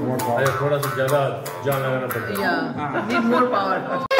थोड़ा सा ज्यादा जान लगाना पड़ता है. Yeah, need more power.